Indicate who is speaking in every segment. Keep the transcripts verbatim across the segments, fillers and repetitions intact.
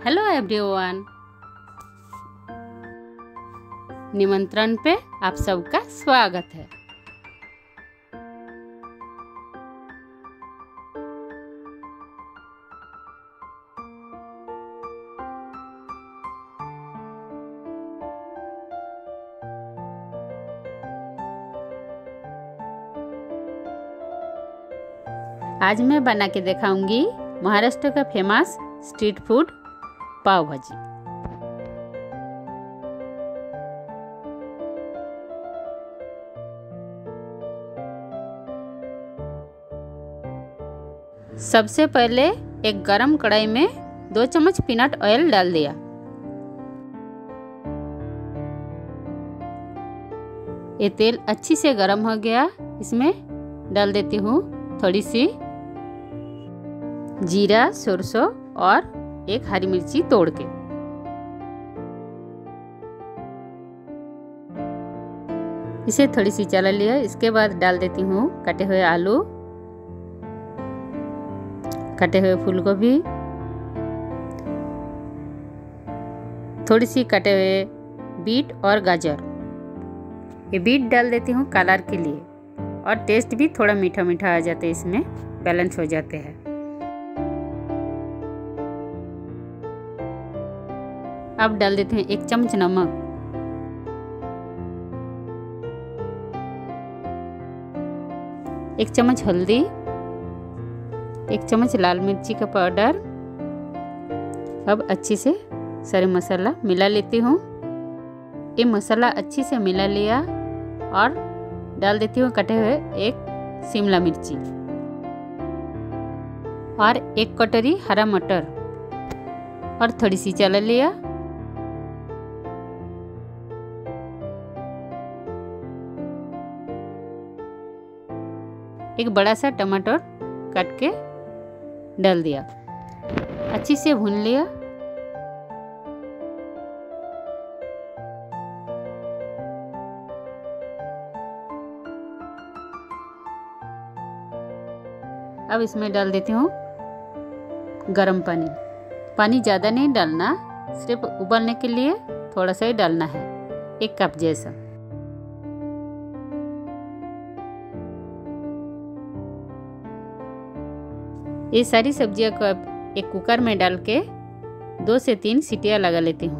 Speaker 1: Hello everyone, निमंत्रण पे आप सबका स्वागत है। आज मैं बना के दिखाऊंगी महाराष्ट्र का फेमस स्ट्रीट फूड पाव भाजी। सबसे पहले एक गरम कढ़ाई में दो चम्मच पीनट ऑयल डाल दिया। ये तेल अच्छी से गरम हो गया। इसमें डाल देती हूँ थोड़ी सी जीरा, सरसों और एक हरी मिर्ची तोड़ के। इसे थोड़ी सी चला लिया। इसके बाद डाल देती हूँ कटे हुए आलू, कटे हुए फूल गोभी, थोड़ी सी कटे हुए बीट और गाजर। ये बीट डाल देती हूँ कलर के लिए, और टेस्ट भी थोड़ा मीठा मीठा आ जाता है, इसमें बैलेंस हो जाते हैं। अब डाल देते हैं एक चम्मच नमक, एक चम्मच हल्दी, एक चम्मच लाल मिर्ची का पाउडर। अब अच्छे से सारे मसाला मिला लेती हूँ। ये मसाला अच्छे से मिला लिया और डाल देती हूँ कटे हुए एक शिमला मिर्ची और एक कटोरी हरा मटर, और थोड़ी सी चला लिया। एक बड़ा सा टमाटर काट के डाल दिया। अच्छी से भून लिया। अब इसमें डाल देती हूँ गरम पानी। पानी ज़्यादा नहीं डालना, सिर्फ उबलने के लिए थोड़ा सा ही डालना है, एक कप जैसा। ये सारी सब्जियों को अब एक कुकर में डाल के दो से तीन सीटियां लगा लेती हूँ।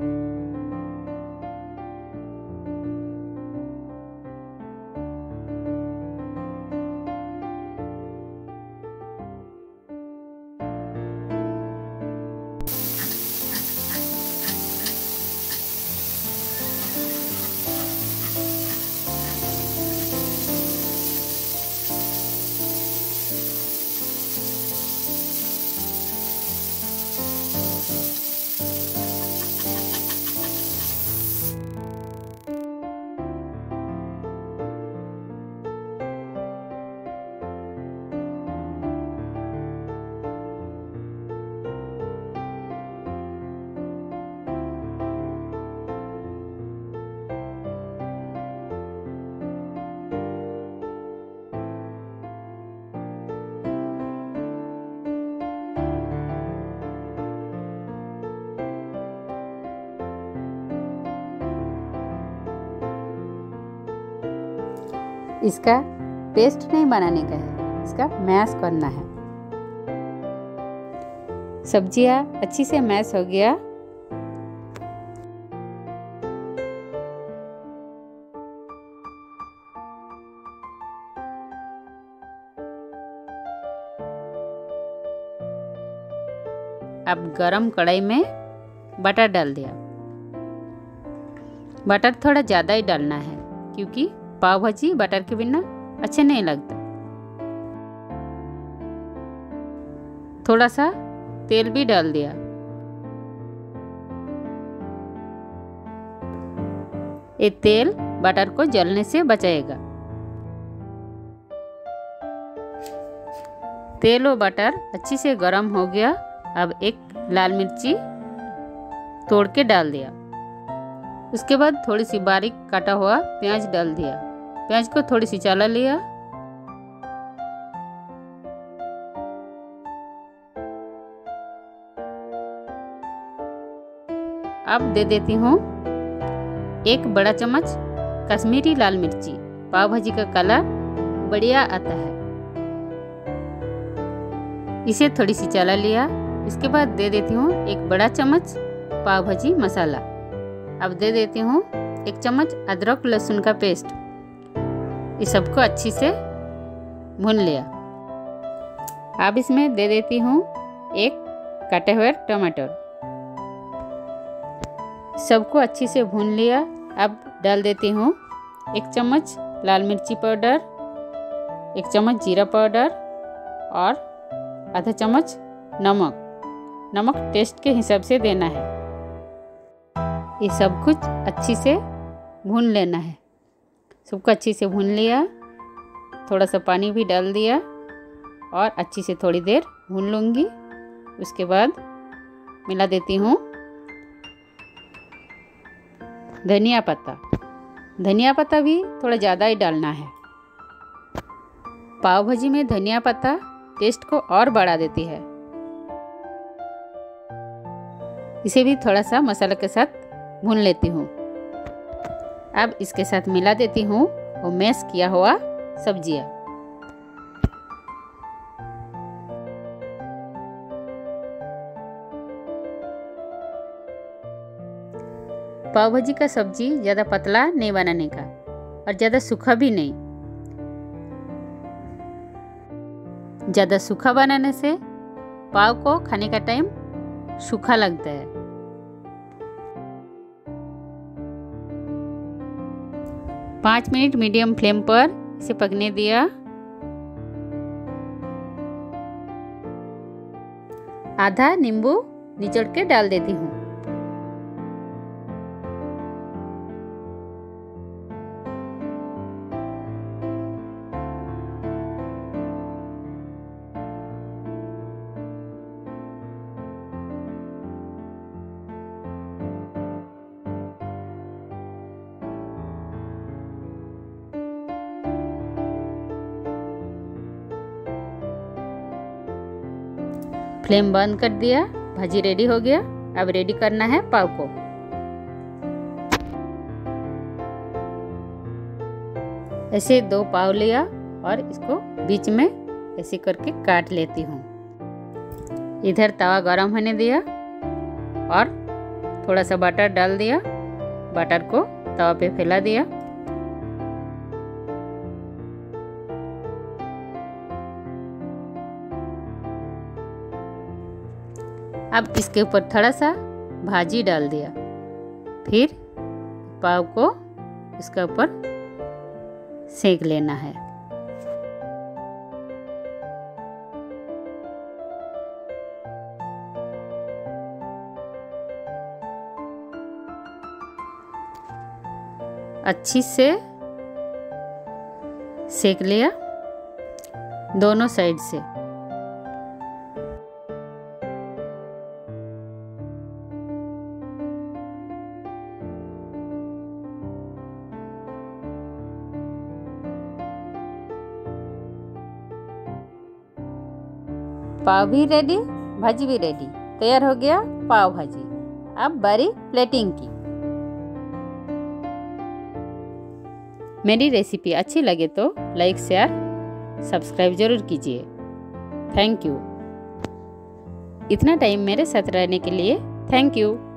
Speaker 1: इसका पेस्ट नहीं बनाने का है, इसका मैश करना है। सब्जियां अच्छी से मैश हो गया। अब गरम कढ़ाई में बटर डाल दिया। बटर थोड़ा ज़्यादा ही डालना है, क्योंकि पाव भाजी बटर के बिना अच्छे नहीं लगता। थोड़ा सा तेल भी डाल दिया। ये तेल बटर को जलने से बचाएगा। तेल और बटर अच्छी से गर्म हो गया। अब एक लाल मिर्ची तोड़ के डाल दिया। उसके बाद थोड़ी सी बारीक काटा हुआ प्याज डाल दिया। प्याज को थोड़ी सी चला लिया। अब दे देती हूँ एक बड़ा चम्मच कश्मीरी लाल मिर्ची। पाव भाजी का कलर बढ़िया आता है। इसे थोड़ी सी चला लिया। इसके बाद दे देती हूँ एक बड़ा चम्मच पाव भाजी मसाला। अब दे देती हूँ एक चम्मच अदरक लहसुन का पेस्ट। इस सबको अच्छी से भून लिया। अब इसमें दे देती हूँ एक काटे हुए टमाटर। सबको अच्छी से भून लिया। अब डाल देती हूँ एक चम्मच लाल मिर्ची पाउडर, एक चम्मच जीरा पाउडर और आधा चम्मच नमक। नमक टेस्ट के हिसाब से देना है। ये सब कुछ अच्छी से भून लेना है। सबको अच्छी से भून लिया। थोड़ा सा पानी भी डाल दिया और अच्छी से थोड़ी देर भून लूँगी। उसके बाद मिला देती हूँ धनिया पत्ता। धनिया पत्ता भी थोड़ा ज़्यादा ही डालना है। पाव भाजी में धनिया पत्ता टेस्ट को और बढ़ा देती है। इसे भी थोड़ा सा मसाला के साथ भून लेती हूँ। अब इसके साथ मिला देती हूँ वो मैश किया हुआ सब्जियाँ। पाव भाजी का सब्जी ज़्यादा पतला नहीं बनाने का और ज़्यादा सूखा भी नहीं। ज़्यादा सूखा बनाने से पाव को खाने का टाइम सूखा लगता है। पाँच मिनट मीडियम फ्लेम पर इसे पकने दिया। आधा नींबू निचोड़ के डाल देती हूँ। फ्लेम बंद कर दिया। भाजी रेडी हो गया। अब रेडी करना है पाव को। ऐसे दो पाव लिया और इसको बीच में ऐसे करके काट लेती हूँ। इधर तवा गरम होने दिया और थोड़ा सा बटर डाल दिया। बटर को तवा पे फैला दिया। अब इसके ऊपर थोड़ा सा भाजी डाल दिया। फिर पाव को इसके ऊपर सेक लेना है। अच्छी से सेक लिया दोनों साइड से। पाव भी रेडी, भाजी भी रेडी। तैयार हो गया पाव भाजी। अब बारी प्लेटिंग की। मेरी रेसिपी अच्छी लगे तो लाइक शेयर सब्सक्राइब जरूर कीजिए। Thank you. इतना टाइम मेरे साथ रहने के लिए थैंक यू।